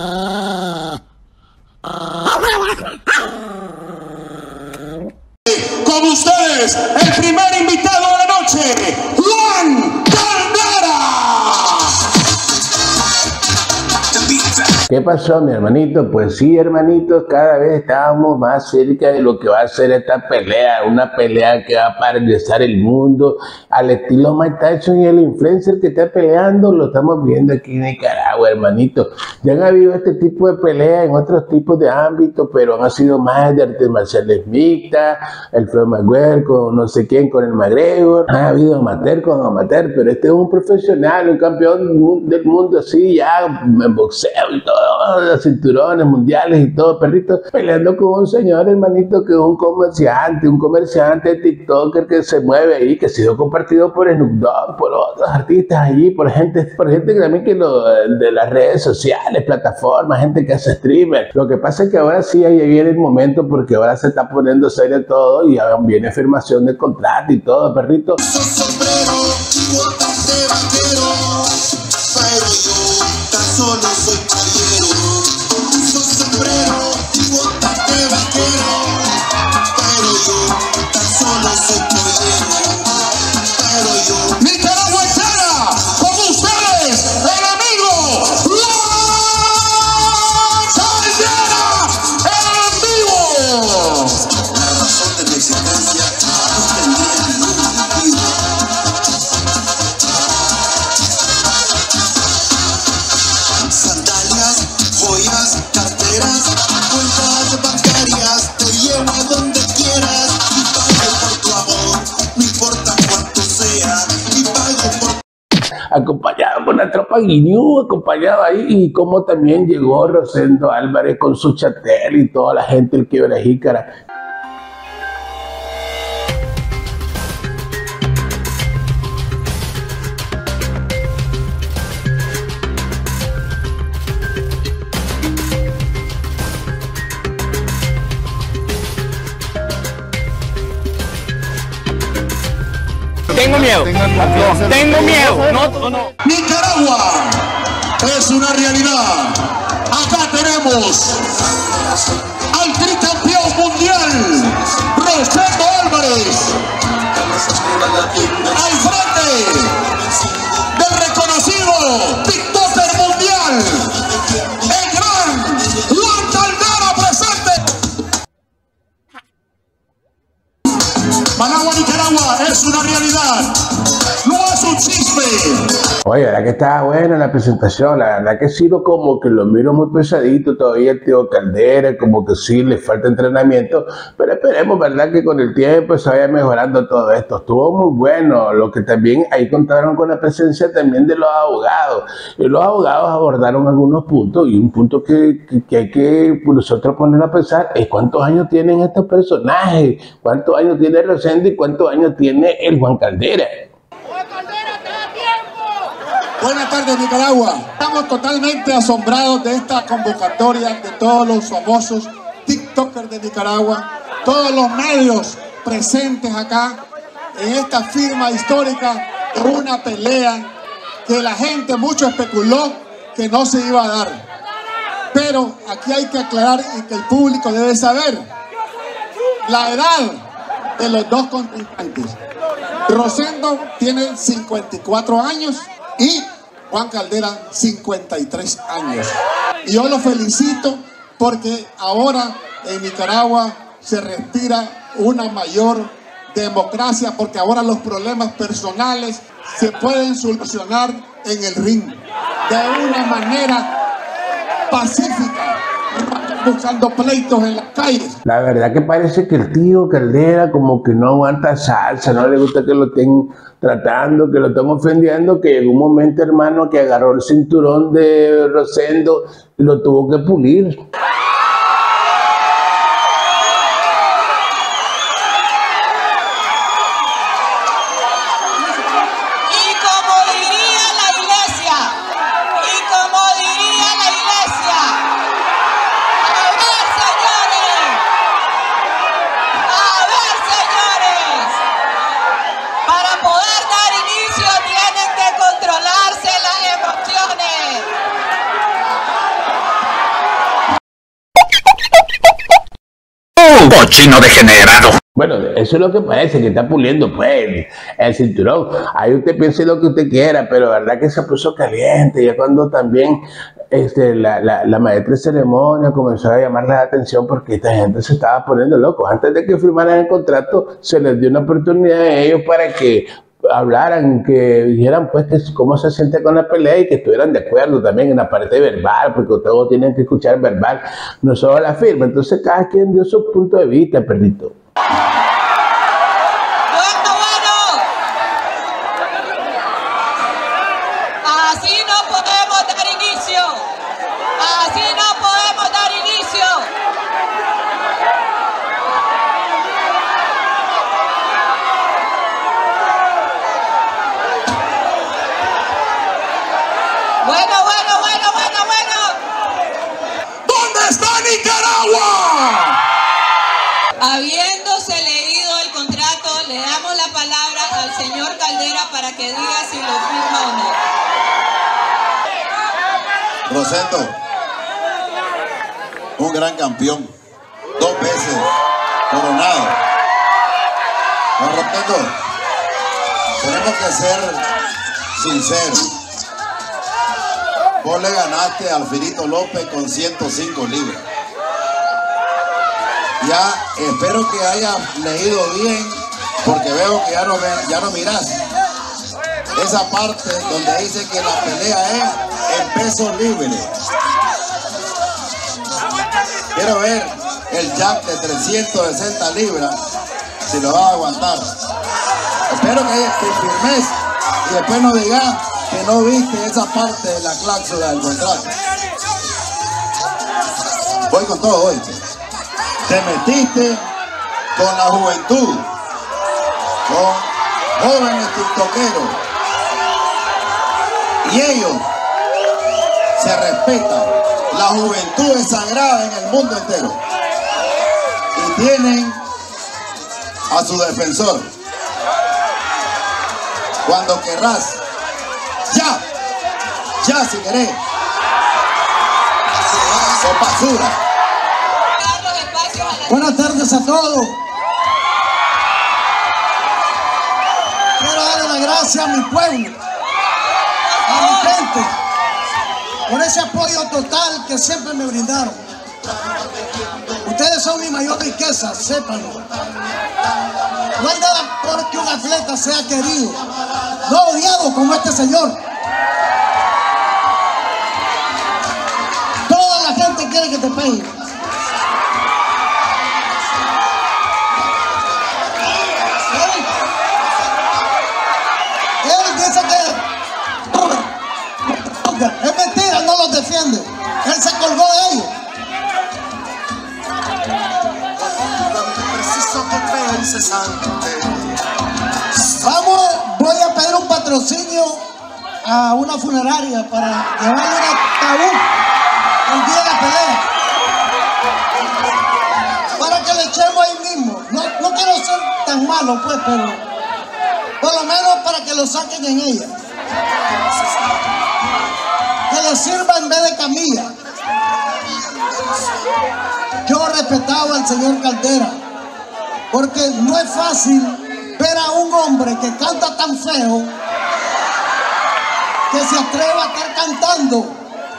Con ustedes, el primer invitado de la noche, Juan Caldera. ¿Qué pasó, mi hermanito? Pues sí, hermanitos, cada vez estábamos más cerca de lo que va a ser esta pelea, una pelea que va a paralizar el mundo, al estilo Mike Tyson y el influencer que está peleando, lo estamos viendo aquí en Nicaragua, hermanito. Ya han habido este tipo de peleas en otros tipos de ámbitos, pero han sido más de artes marciales mixtas, el Floyd Mayweather con no sé quién, con el McGregor, ha habido amateur con amateur, pero este es un profesional, un campeón del mundo así, ya en boxeo y todo, los cinturones mundiales y todo, perrito, peleando con un señor, hermanito, que es un comerciante TikToker que se mueve ahí, que ha sido compartido por Snoop Dogg, por otros artistas allí, por gente que también que de las redes sociales, plataformas, gente que hace streamer. Lo que pasa es que ahora sí ahí viene el momento, porque ahora se está poniendo serio todo y ahora viene firmación de contrato y todo, perrito. Solo soy caballero, uso sombrero y botas de vaquero, pero yo tan solo soy caballero, pero yo. Nicaragua entera, con ustedes, el amigo Juan Caldera en vivo. La razón de mi existencia no tendría ningún motivo. Joyas, carteras, cuentas bancarias, te llevo a donde quieras y pago por tu amor, no importa cuánto sea, y pago por... Acompañado por la tropa Guiñú, acompañado ahí, y como también llegó Rosendo Álvarez con su chatel y toda la gente del Quiebra Jícara. Tengo miedo. Tengo miedo. No. Nicaragua es una realidad. Acá tenemos al tricampeón mundial, Rosendo Álvarez, al frente del reconocido TikToker mundial, el gran Juan Caldera presente. Managua, Nicaragua es una realidad, no es un chisme. Oye, la verdad que estaba buena la presentación, la verdad que sí, como que lo miro muy pesadito todavía el tío Caldera, como que sí le falta entrenamiento, pero esperemos, verdad, que con el tiempo se vaya mejorando todo esto. Estuvo muy bueno, lo que también ahí contaron con la presencia también de los abogados, y los abogados abordaron algunos puntos, y un punto que hay que nosotros poner a pensar es cuántos años tienen estos personajes, cuántos años tiene Rosendo y cuántos años tiene el Juan Caldera. Buenas tardes, Nicaragua. Estamos totalmente asombrados de esta convocatoria de todos los famosos TikTokers de Nicaragua, todos los medios presentes acá en esta firma histórica de una pelea que la gente mucho especuló que no se iba a dar. Pero aquí hay que aclarar y que el público debe saber la edad de los dos contrincantes. Rosendo tiene 54 años y Juan Caldera 53 años. Y yo lo felicito porque ahora en Nicaragua se respira una mayor democracia, porque ahora los problemas personales se pueden solucionar en el ring de una manera pacífica, buscando pleitos en las calles. La verdad que parece que el tío Caldera como que no aguanta salsa, no le gusta que lo estén tratando, que lo estén ofendiendo, que llegó un momento, hermano, que agarró el cinturón de Rosendo y lo tuvo que pulir. cochino degenerado. Bueno, eso es lo que parece, que está puliendo, pues, el cinturón. Ahí usted piense lo que usted quiera, pero la verdad que se puso caliente. Ya cuando también la maestra de ceremonia comenzó a llamar la atención porque esta gente se estaba poniendo loco. Antes de que firmaran el contrato, se les dio una oportunidad a ellos para que hablaran, que dijeran pues que cómo se siente con la pelea y que estuvieran de acuerdo también en la parte verbal, porque todos tienen que escuchar verbal, no solo la firma. Entonces cada quien dio su punto de vista, perrito. Así no podemos dar inicio. Así no podemos dar inicio. Bueno. ¿Dónde está Nicaragua? Habiéndose leído el contrato, le damos la palabra al señor Caldera para que diga si lo firma o no. Rosendo, un gran campeón, 2 veces coronado. Don Rosendo, tenemos que ser sinceros. Vos le ganaste al Alfredito López con 105 libras. Ya espero que hayas leído bien, porque veo que ya no mirás esa parte donde dice que la pelea es en peso libre. Quiero ver el jab de 360 libras, si lo vas a aguantar. Espero que te firmes y después no digas que no viste esa parte de la cláusula del contrato. Voy con todo hoy. Te metiste con la juventud, con jóvenes tiktokeros, y ellos se respetan. La juventud es sagrada en el mundo entero y tienen a su defensor. Cuando querrás, ya si querés, con basura. Buenas tardes a todos. Quiero darle las gracias a mi pueblo, a mi gente, por ese apoyo total que siempre me brindaron. Ustedes son mi mayor riqueza, sépanlo. No hay nada por que un atleta sea querido, no odiado como este señor. Toda la gente quiere que te pegue. Él dice que es mentira, no los defiende. Él se colgó de ellos. Voy a pedir un patrocinio a una funeraria para llevarle un ataúd el día de la pelea, para que le echemos ahí mismo. No quiero ser tan malo, pues, pero por lo menos para que lo saquen en ella, que le sirva en vez de camilla. Yo respetaba al señor Caldera, porque no es fácil ver a un hombre que canta tan feo que se atreva a estar cantando.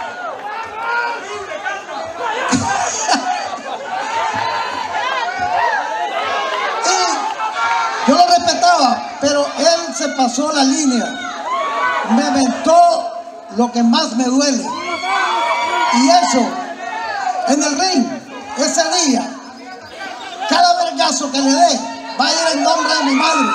Y yo lo respetaba, pero él se pasó la línea. Me aventó lo que más me duele. Y eso, en el ring, ese día, cada vergazo que le dé, va a ir en nombre de mi madre.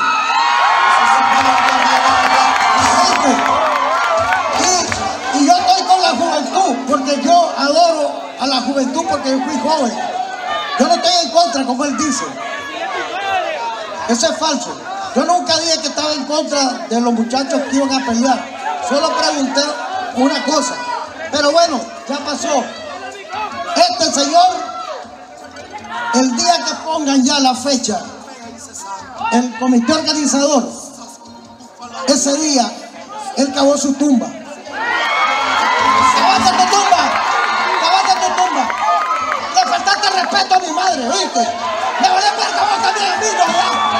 Y yo estoy con la juventud, porque yo adoro a la juventud, porque yo fui joven. Yo no estoy en contra, como él dice. Eso es falso. Yo nunca dije que estaba en contra de los muchachos que iban a pelear. Solo pregunté una cosa. Pero bueno, ya pasó. Este señor, el día que pongan ya la fecha, el comité organizador, ese día, él cavó su tumba. ¡Cavaste tu tumba! ¡Cavaste tu tumba! ¡Le faltaste respeto a mi madre, ¿viste? Me vale verga vos también a mí, ¿no?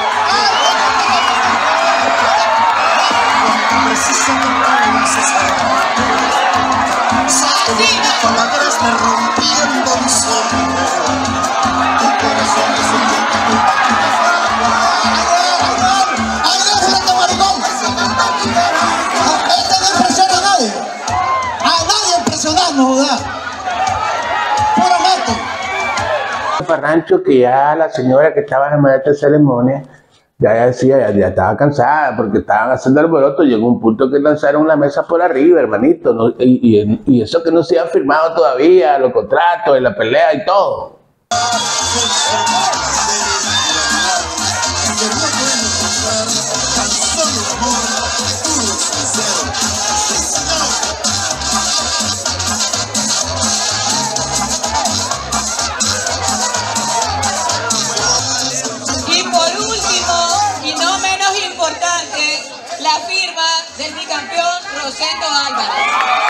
Palabras me rompiendo mi sombra. Tu corazón es un ¡Ay, déjate, maricón! Este no impresiona a nadie. A nadie impresionarnos, ¿verdad? Puro mate. Farrancho, que ya la señora que estaba en esta ceremonia ya decía, ya estaba cansada porque estaban haciendo alboroto. Llegó un punto que lanzaron la mesa por arriba, hermanito, ¿no? Y eso que no se ha firmado todavía, los contratos, y la pelea y todo. Y por último, y no menos importante, la firma del bicampeón Rosendo Álvarez.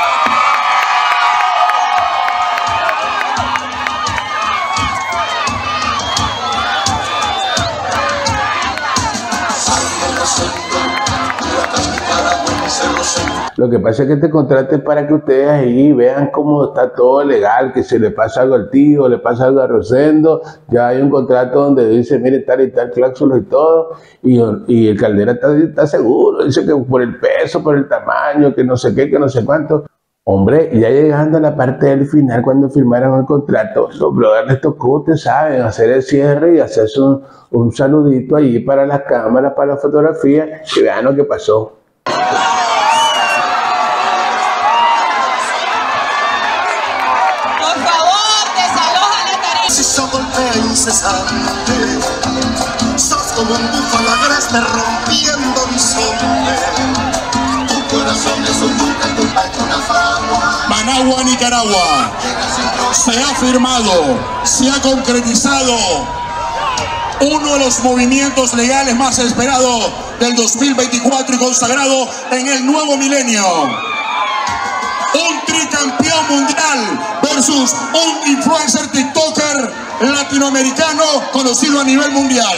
Lo que pasa es que este contrato es para que ustedes ahí vean cómo está todo legal, que si le pasa algo al tío, le pasa algo a Rosendo, ya hay un contrato donde dice, mire, tal y tal, cláusula y todo, y el Caldera está seguro, dice que por el peso, por el tamaño, que no sé qué, que no sé cuánto. Hombre, ya llegando a la parte del final, cuando firmaron el contrato, los brothers les tocó, ustedes saben, hacer el cierre y hacerse un saludito ahí para las cámaras, para la fotografía, y vean lo que pasó. golpea incesante, sos como un búfalo agreste rompiendo mi sombra. Tu corazón es un buque, tu pecho una fragua. Managua, Nicaragua. Se ha firmado, se ha concretizado uno de los movimientos legales más esperados del 2024 y consagrado en el nuevo milenio. Un tricampeón mundial versus un influencer tiktoker latinoamericano conocido a nivel mundial.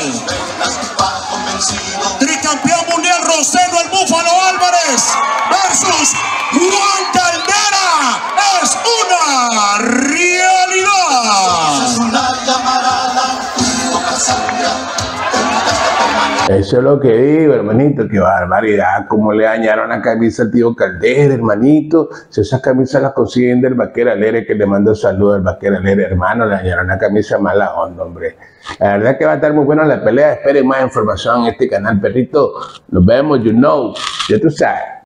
Tricampeón mundial Rosendo el Búfalo Álvarez versus Juan Caldera. Es una realidad. Es una llamarada, poca sangre. Eso es lo que digo, hermanito, qué barbaridad, cómo le dañaron la camisa al tío Caldera, hermanito. Si esas camisas las consiguen del Vaquero Alegre, que le mando saludos al Vaquero Alegre, hermano, le dañaron la camisa mala onda, hombre. La verdad que va a estar muy buena la pelea, esperen más información en este canal, perrito. Nos vemos, ya tú sabes.